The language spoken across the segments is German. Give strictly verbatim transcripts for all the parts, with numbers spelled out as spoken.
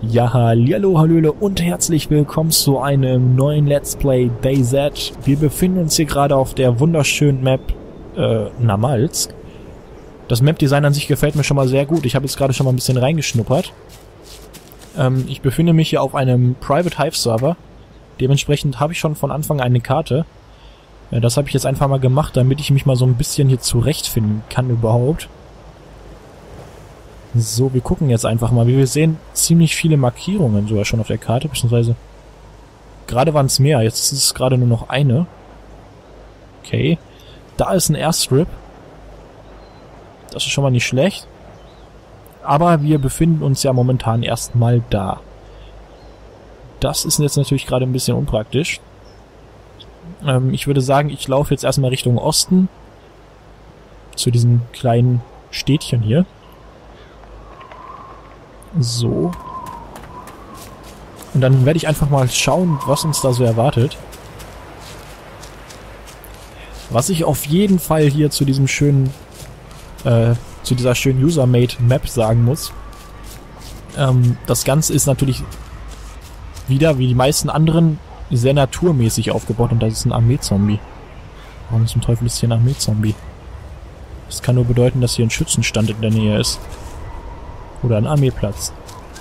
Ja, hallihallo, hallöle und herzlich willkommen zu einem neuen Let's Play DayZ. Wir befinden uns hier gerade auf der wunderschönen Map äh, Namalsk. Das Map-Design an sich gefällt mir schon mal sehr gut. Ich habe jetzt gerade schon mal ein bisschen reingeschnuppert. Ähm, ich befinde mich hier auf einem Private Hive Server. Dementsprechend habe ich schon von Anfang an eine Karte. Ja, das habe ich jetzt einfach mal gemacht, damit ich mich mal so ein bisschen hier zurechtfinden kann überhaupt. So, wir gucken jetzt einfach mal. Wie wir sehen, ziemlich viele Markierungen sogar schon auf der Karte, beziehungsweise gerade waren es mehr, jetzt ist es gerade nur noch eine. Okay, da ist ein Airstrip. Das ist schon mal nicht schlecht. Aber wir befinden uns ja momentan erstmal da. Das ist jetzt natürlich gerade ein bisschen unpraktisch. Ähm, ich würde sagen, ich laufe jetzt erstmal Richtung Osten. Zu diesem kleinen Städtchen hier. So. Und dann werde ich einfach mal schauen, was uns da so erwartet. Was ich auf jeden Fall hier zu diesem schönen, äh, zu dieser schönen User-Made Map sagen muss. Ähm, das Ganze ist natürlich wieder, wie die meisten anderen, sehr naturmäßig aufgebaut. Und das ist ein Armee-Zombie. Warum zum Teufel ist hier ein Armee-Zombie? Das kann nur bedeuten, dass hier ein Schützenstand in der Nähe ist. Oder ein Armeeplatz.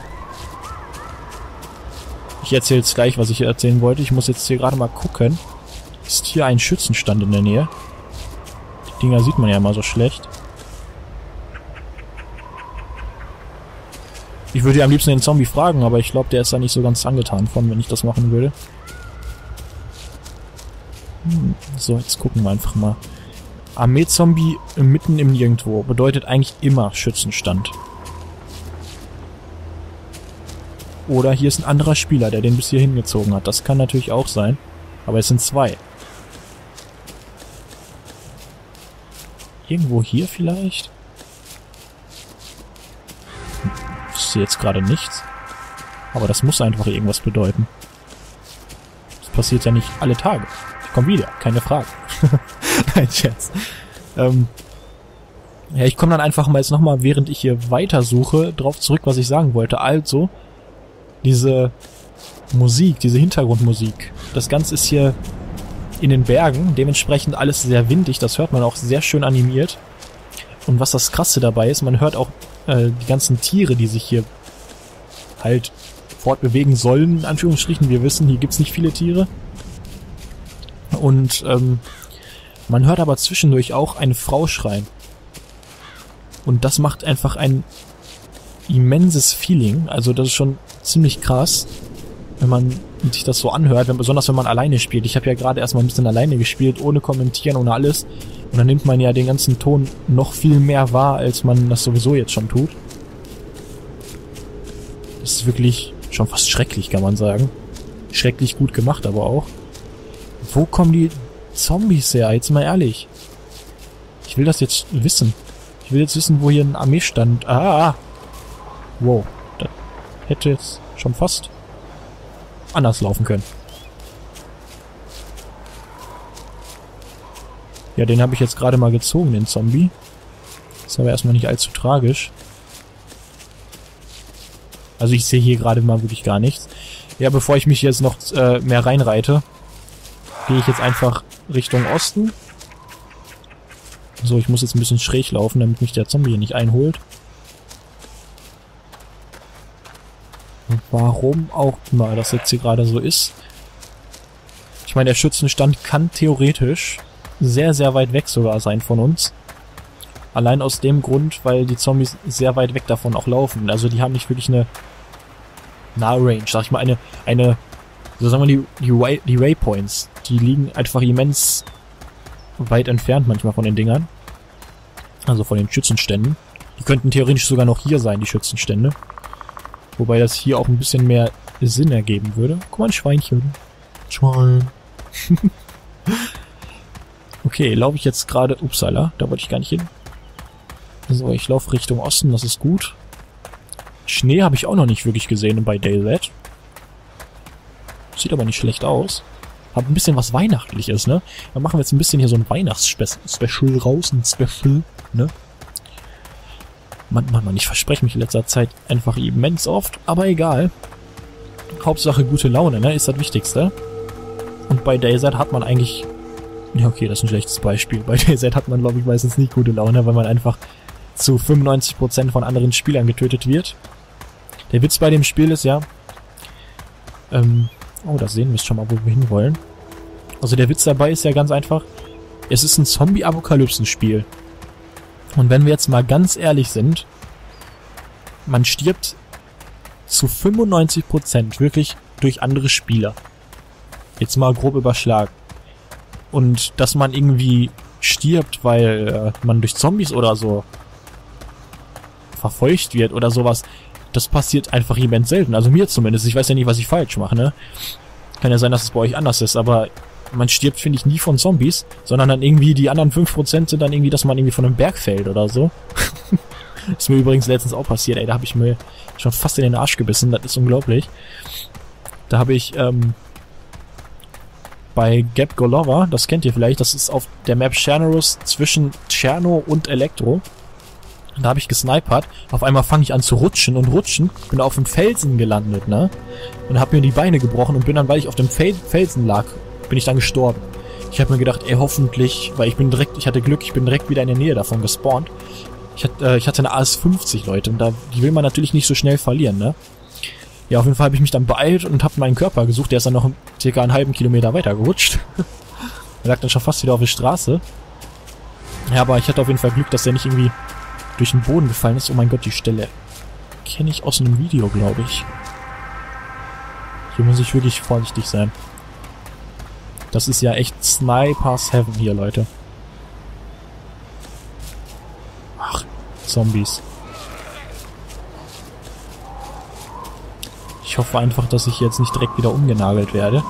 Ich erzähle jetzt gleich, was ich erzählen wollte. Ich muss jetzt hier gerade mal gucken. Ist hier ein Schützenstand in der Nähe? Die Dinger sieht man ja immer so schlecht. Ich würde ja am liebsten den Zombie fragen, aber ich glaube, der ist da nicht so ganz angetan von, wenn ich das machen würde. Hm, so, jetzt gucken wir einfach mal. Armee-Zombie mitten im Nirgendwo bedeutet eigentlich immer Schützenstand. Oder hier ist ein anderer Spieler, der den bis hier hingezogen hat. Das kann natürlich auch sein. Aber es sind zwei. Irgendwo hier vielleicht? Ich sehe jetzt gerade nichts. Aber das muss einfach irgendwas bedeuten. Das passiert ja nicht alle Tage. Ich komme wieder, keine Frage. Nein, Scherz. Ähm, ja, ich komme dann einfach mal jetzt nochmal, während ich hier weitersuche, drauf zurück, was ich sagen wollte. Also, diese Musik, diese Hintergrundmusik. Das Ganze ist hier in den Bergen, dementsprechend alles sehr windig, das hört man auch sehr schön animiert. Und was das Krasse dabei ist, man hört auch äh, die ganzen Tiere, die sich hier halt fortbewegen sollen, in Anführungsstrichen. Wir wissen, hier gibt's nicht viele Tiere. Und ähm, man hört aber zwischendurch auch eine Frau schreien. Und das macht einfach ein immenses Feeling. Also das ist schon ziemlich krass, wenn man sich das so anhört, wenn, besonders wenn man alleine spielt. Ich habe ja gerade erstmal ein bisschen alleine gespielt, ohne Kommentieren, ohne alles. Und dann nimmt man ja den ganzen Ton noch viel mehr wahr, als man das sowieso jetzt schon tut. Das ist wirklich schon fast schrecklich, kann man sagen. Schrecklich gut gemacht aber auch. Wo kommen die Zombies her? Jetzt mal ehrlich. Ich will das jetzt wissen. Ich will jetzt wissen, wo hier ein Armeestand... Ah! Wow. Das hätte jetzt schon fast anders laufen können. Ja, den habe ich jetzt gerade mal gezogen, den Zombie. Ist aber erstmal nicht allzu tragisch. Also ich sehe hier gerade mal wirklich gar nichts. Ja, bevor ich mich jetzt noch äh, mehr reinreite, gehe ich jetzt einfach Richtung Osten. So, ich muss jetzt ein bisschen schräg laufen, damit mich der Zombie hier nicht einholt. Warum auch immer das jetzt hier gerade so ist. Ich meine, der Schützenstand kann theoretisch sehr, sehr weit weg sogar sein von uns. Allein aus dem Grund, weil die Zombies sehr weit weg davon auch laufen. Also die haben nicht wirklich eine Nahrange, sag ich mal, eine, eine, so sagen wir die, die, Way, die Waypoints, die liegen einfach immens weit entfernt manchmal von den Dingern. Also von den Schützenständen. Die könnten theoretisch sogar noch hier sein, die Schützenstände. Wobei das hier auch ein bisschen mehr Sinn ergeben würde. Guck mal, ein Schweinchen. Schwein. Okay, laufe ich jetzt gerade... Upsala, da wollte ich gar nicht hin. So, ich laufe Richtung Osten, das ist gut. Schnee habe ich auch noch nicht wirklich gesehen bei DayZ. Sieht aber nicht schlecht aus. Hat ein bisschen was Weihnachtliches, ne? Dann machen wir jetzt ein bisschen hier so ein Weihnachtsspecial raus, ein Special, ne? Mann, Mann, Mann, ich verspreche mich in letzter Zeit einfach immens oft, aber egal. Hauptsache gute Laune, ne, ist das Wichtigste. Und bei DayZ hat man eigentlich... Ja, okay, das ist ein schlechtes Beispiel. Bei DayZ hat man, glaube ich, meistens nicht gute Laune, weil man einfach zu fünfundneunzig Prozent von anderen Spielern getötet wird. Der Witz bei dem Spiel ist ja... Ähm, oh, das sehen wir schon mal, wo wir hinwollen. Also der Witz dabei ist ja ganz einfach, es ist ein Zombie-Apokalypsen-Spiel. Und wenn wir jetzt mal ganz ehrlich sind, man stirbt zu fünfundneunzig Prozent wirklich durch andere Spieler. Jetzt mal grob überschlagen. Und dass man irgendwie stirbt, weil äh, man durch Zombies oder so verfolgt wird oder sowas, das passiert einfach immens selten. Also mir zumindest. Ich weiß ja nicht, was ich falsch mache, ne? Kann ja sein, dass es bei euch anders ist, aber man stirbt, finde ich, nie von Zombies, sondern dann irgendwie die anderen fünf Prozent sind dann irgendwie, dass man irgendwie von einem Berg fällt oder so. Ist mir übrigens letztens auch passiert, ey, da habe ich mir schon fast in den Arsch gebissen, das ist unglaublich. Da habe ich, ähm, bei Gap Golova, das kennt ihr vielleicht, das ist auf der Map Chernorus zwischen Cherno und Elektro. Da habe ich gesnipert, auf einmal fange ich an zu rutschen und rutschen, bin auf dem Felsen gelandet, ne? Und habe mir die Beine gebrochen und bin dann, weil ich auf dem Fel Felsen lag, bin ich dann gestorben. Ich habe mir gedacht, ey, hoffentlich, weil ich bin direkt, ich hatte Glück, ich bin direkt wieder in der Nähe davon gespawnt. Ich hatte, äh, ich hatte eine A S fünfzig, Leute, und da, die will man natürlich nicht so schnell verlieren, ne? Ja, auf jeden Fall habe ich mich dann beeilt und habe meinen Körper gesucht, der ist dann noch circa einen halben Kilometer weiter gerutscht. Er lag dann schon fast wieder auf der Straße. Ja, aber ich hatte auf jeden Fall Glück, dass der nicht irgendwie durch den Boden gefallen ist. Oh mein Gott, die Stelle kenne ich aus einem Video, glaube ich. Hier muss ich wirklich vorsichtig sein. Das ist ja echt Snipers Heaven hier, Leute. Ach, Zombies. Ich hoffe einfach, dass ich jetzt nicht direkt wieder umgenagelt werde.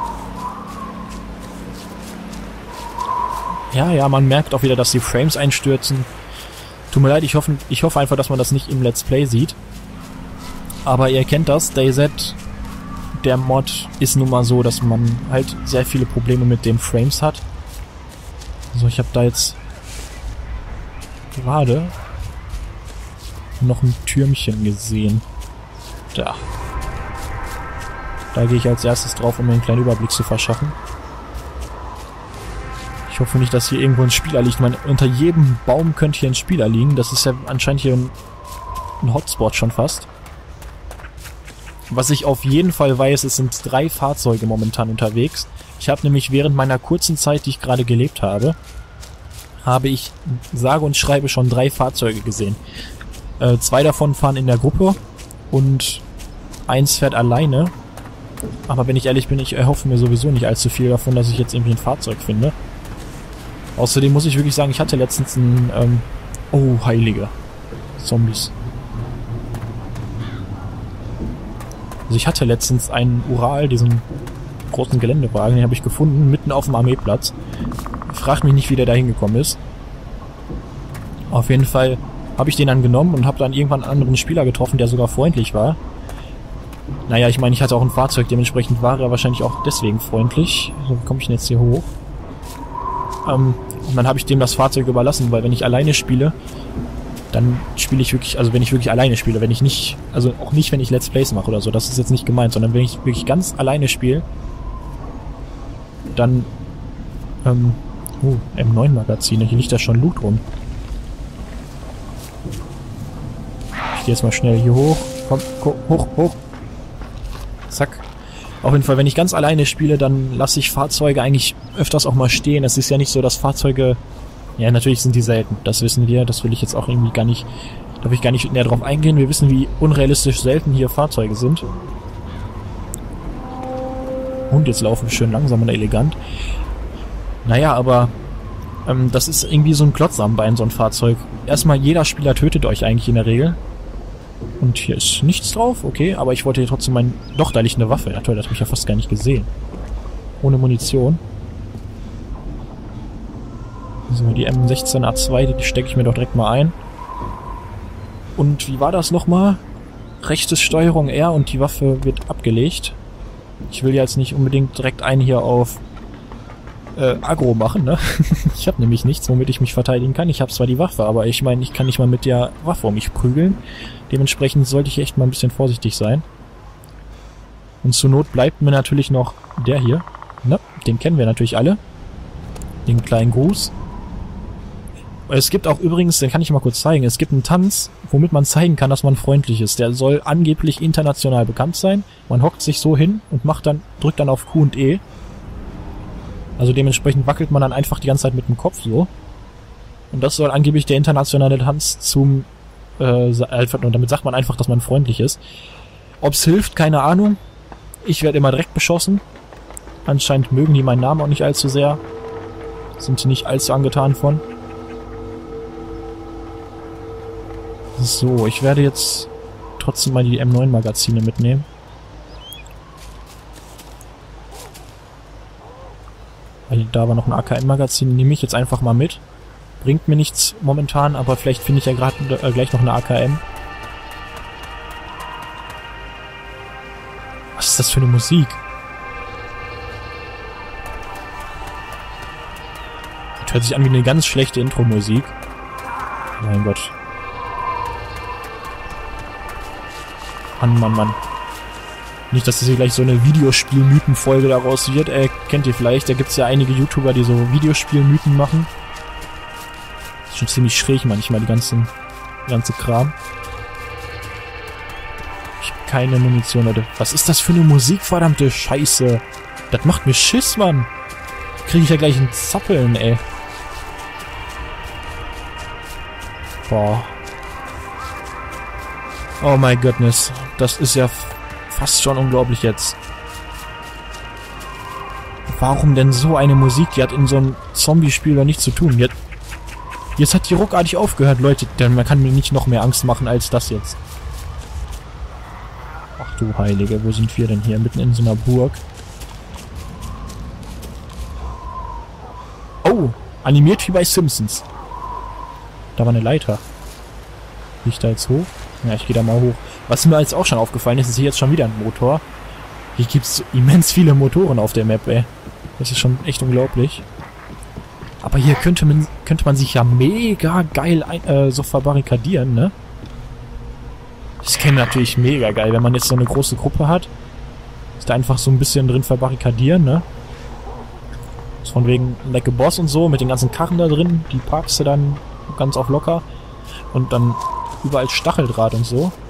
Ja, ja, man merkt auch wieder, dass die Frames einstürzen. Tut mir leid, ich hoffe, ich hoffe einfach, dass man das nicht im Let's Play sieht. Aber ihr kennt das, DayZ, der Mod ist nun mal so, dass man halt sehr viele Probleme mit den Frames hat. Also ich habe da jetzt gerade noch ein Türmchen gesehen. Da. Da gehe ich als erstes drauf, um mir einen kleinen Überblick zu verschaffen. Ich hoffe nicht, dass hier irgendwo ein Spieler liegt. Ich meine, unter jedem Baum könnte hier ein Spieler liegen. Das ist ja anscheinend hier ein, ein Hotspot schon fast. Was ich auf jeden Fall weiß, es sind drei Fahrzeuge momentan unterwegs. Ich habe nämlich während meiner kurzen Zeit, die ich gerade gelebt habe, habe ich sage und schreibe schon drei Fahrzeuge gesehen. Äh, zwei davon fahren in der Gruppe und eins fährt alleine. Aber wenn ich ehrlich bin, ich erhoffe mir sowieso nicht allzu viel davon, dass ich jetzt irgendwie ein Fahrzeug finde. Außerdem muss ich wirklich sagen, ich hatte letztens ein... Ähm, oh, Heilige. Zombies. Also ich hatte letztens einen Ural, diesen großen Geländewagen, den habe ich gefunden, mitten auf dem Armeeplatz. Frag mich nicht, wie der da hingekommen ist. Auf jeden Fall habe ich den dann genommen und habe dann irgendwann einen anderen Spieler getroffen, der sogar freundlich war. Naja, ich meine, ich hatte auch ein Fahrzeug, dementsprechend war er wahrscheinlich auch deswegen freundlich. So, wie komme ich denn jetzt hier hoch? Ähm, und dann habe ich dem das Fahrzeug überlassen, weil wenn ich alleine spiele, dann spiele ich wirklich, also wenn ich wirklich alleine spiele, wenn ich nicht, also auch nicht, wenn ich Let's Plays mache oder so, das ist jetzt nicht gemeint, sondern wenn ich wirklich ganz alleine spiele, dann, ähm, oh, M neun Magazine, hier liegt da schon Loot rum. Ich gehe jetzt mal schnell hier hoch, komm, hoch, hoch. Zack. Auf jeden Fall, wenn ich ganz alleine spiele, dann lasse ich Fahrzeuge eigentlich öfters auch mal stehen. Es ist ja nicht so, dass Fahrzeuge... Ja, natürlich sind die selten. Das wissen wir. Das will ich jetzt auch irgendwie gar nicht... Da will ich gar nicht näher drauf eingehen. Wir wissen, wie unrealistisch selten hier Fahrzeuge sind. Und jetzt laufen wir schön langsam und elegant. Naja, aber... Ähm, das ist irgendwie so ein Klotz am Bein, so ein Fahrzeug. Erstmal, jeder Spieler tötet euch eigentlich in der Regel. Und hier ist nichts drauf, okay, aber ich wollte hier trotzdem mein... Doch, da liegt eine Waffe. Ja toll, das habe ich ja fast gar nicht gesehen. Ohne Munition. So, die M sechzehn A zwei, die stecke ich mir doch direkt mal ein. Und wie war das nochmal? Rechtes Steuerung R und die Waffe wird abgelegt. Ich will jetzt nicht unbedingt direkt einen hier auf äh, Aggro machen, ne? Ich habe nämlich nichts, womit ich mich verteidigen kann. Ich habe zwar die Waffe, aber ich meine, ich kann nicht mal mit der Waffe um mich prügeln. Dementsprechend sollte ich echt mal ein bisschen vorsichtig sein. Und zur Not bleibt mir natürlich noch der hier. Ne? Den kennen wir natürlich alle. Den kleinen Gruß. Es gibt auch übrigens, den kann ich mal kurz zeigen, es gibt einen Tanz, womit man zeigen kann, dass man freundlich ist. Der soll angeblich international bekannt sein. Man hockt sich so hin und macht dann, drückt dann auf Q und E. Also dementsprechend wackelt man dann einfach die ganze Zeit mit dem Kopf so. Und das soll angeblich der internationale Tanz zum... Äh, und damit sagt man einfach, dass man freundlich ist. Ob's hilft, keine Ahnung. Ich werde immer direkt beschossen. Anscheinend mögen die meinen Namen auch nicht allzu sehr. Sind sie nicht allzu angetan von. So, ich werde jetzt trotzdem mal die M neun Magazine mitnehmen. Weil da war noch ein A K M-Magazin, nehme ich jetzt einfach mal mit. Bringt mir nichts momentan, aber vielleicht finde ich ja gerade äh, gleich noch eine A K M. Was ist das für eine Musik? Das hört sich an wie eine ganz schlechte Intro-Musik. Mein Gott. Mann, Mann, Mann. Nicht, dass das hier gleich so eine Videospiel-Mythen-Folge daraus wird. Äh, kennt ihr vielleicht, da gibt es ja einige YouTuber, die so Videospiel-Mythen machen. Das ist schon ziemlich schräg manchmal, die ganzen, die ganze Kram. Ich hab keine Munition, Leute. Was ist das für eine Musik, verdammte Scheiße? Das macht mir Schiss, Mann. Kriege ich ja gleich ein Zappeln, ey. Boah. Oh my goodness. Das ist ja fast schon unglaublich jetzt. Warum denn so eine Musik? Die hat in so einem Zombie-Spiel doch nichts zu tun. Jetzt, jetzt hat die ruckartig aufgehört, Leute. Denn man kann mir nicht noch mehr Angst machen als das jetzt. Ach du Heilige, wo sind wir denn hier? Mitten in so einer Burg. Oh, animiert wie bei Simpsons. Da war eine Leiter. Gehe ich da jetzt hoch? Ja, ich gehe da mal hoch. Was mir jetzt auch schon aufgefallen ist, ist hier jetzt schon wieder ein Motor. Hier gibt es immens viele Motoren auf der Map, ey. Das ist schon echt unglaublich. Aber hier könnte man, könnte man sich ja mega geil ein, äh, so verbarrikadieren, ne? Das käme natürlich mega geil, wenn man jetzt so eine große Gruppe hat. Ist da einfach so ein bisschen drin verbarrikadieren, ne? Ist von wegen Lecke Boss und so, mit den ganzen Karren da drin. Die parkst du dann ganz auf locker. Und dann überall Stacheldraht und so.